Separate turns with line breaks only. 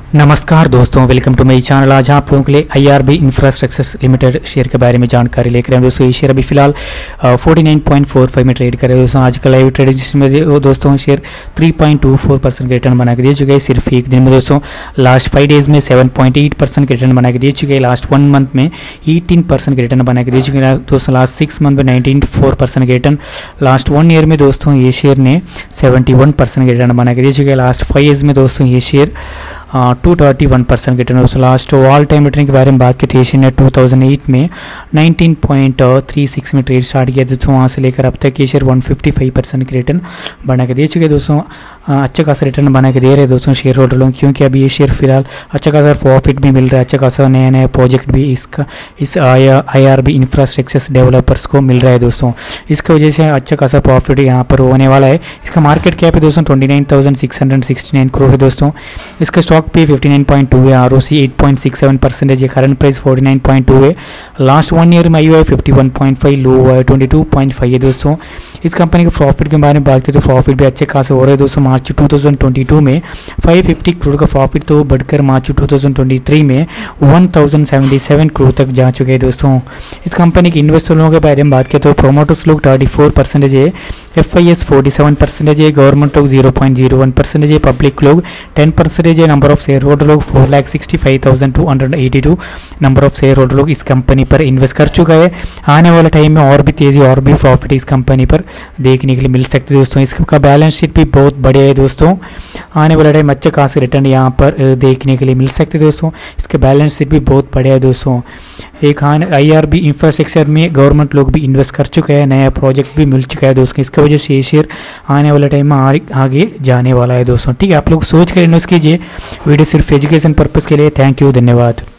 नमस्कार दोस्तों, welcome to my channel. आज आप लोगों के लिए IRB इंफ्रास्ट्रक्चर्स लिमिटेड शेयर के बारे में जानकारी लेकर आए दोस्तों। ये शेयर अभी फिलहाल 49.45 में ट्रेड कर रहे हैं दोस्तों। आज का लाइव ट्रेडिंग में दोस्तों शेयर 3.24% के रिटर्न बना के दे चुके हैं सिर्फ एक दिन में दोस्तों। लास्ट 5 डेज में 7.8% के रिटर्न बना के दे चुके हैं। लास्ट 1 मंथ में 18% के रिटर्न बना के दे चुके हैं दोस्तों। लास्ट 6 मंथ में 19.4% के रिटर्न। लास्ट 1 ईयर में दोस्तों ये शेयर ने 71% के रिटर्न बना के दे चुके हैं। लास्ट 5 ईयर्स में दोस्तों ये शेयर 231% के रिटर्न दोस्तों। लास्ट ऑल टाइम रिटर्न के बारे में बात की थी, एशियन ने 2008 में 19.36 में ट्रेड स्टार्ट किया दोस्तों। वहाँ से लेकर अब तक ये शेयर 155% के रिटर्न बना के दे चुके दोस्तों। अच्छा खासा रिटर्न बना के दे रहे हैं दोस्तों शेयर होल्डर लोग, क्योंकि अभी ये शेयर फिलहाल अच्छा खासा प्रॉफिट भी मिल रहा है, अच्छा खासा नया नया प्रोजेक्ट भी इस IRB इंफ्रास्ट्रक्चर्स डेवलपर्स को मिल रहा है दोस्तों। इसकी वजह से अच्छा खासा प्रॉफिट यहाँ पर होने वाला है। इसका मार्केट कैप है दोस्तों 29,669 करोड़ है दोस्तों। इसका स्टॉक पे 59.2 है, ROC 8.67% है, करंट प्राइस 49.2 है। लास्ट 1 ईयर में IUI 51.5, लो हुआ है 22.5 है दोस्तों। इस कंपनी के प्रॉफिट के बारे में बात करें तो प्रॉफिट भी अच्छे खासे हो रहे हैं दोस्तों। मार्च 2022 में 550 करोड़ का प्रॉफिट तो बढ़कर मार्च 2023 में 1077 करोड़ तक जा चुके हैं दोस्तों। इस कंपनी के इन्वेस्टरों के बारे में बात करें तो प्रोमोटर्स लोग 34% है, FIS 47% है, गवर्नमेंट लोग 0.01% है, पब्लिक लोग 10% है। नंबर ऑफ शेयर होल्डर लोग 4,65,282 नंबर ऑफ शेयर होल्डर लोग इस कंपनी पर इन्वेस्ट कर चुका है। आने वाले टाइम में और भी तेजी और भी प्रॉफिट इस कंपनी पर देखने के लिए मिल सकते हैं दोस्तों। इसका बैलेंस शीट भी बहुत बढ़िया है दोस्तों। आने वाले टाइम अच्छे खासे रिटर्न यहाँ पर देखने के लिए मिल सकते हैं दोस्तों। इसके बैलेंस शीट भी बहुत बढ़िया है दोस्तों। एक IRB इंफ्रास्ट्रक्चर में गवर्नमेंट लोग भी इन्वेस्ट कर चुके हैं, नया प्रोजेक्ट भी मिल चुका है दोस्तों। इसकी वजह से ये शेयर आने वाले टाइम में आगे जाने वाला है दोस्तों। ठीक है, आप लोग सोच कर इन्वेस्ट कीजिए। वीडियो सिर्फ एजुकेशन पर्पज़ के लिए। थैंक यू, धन्यवाद।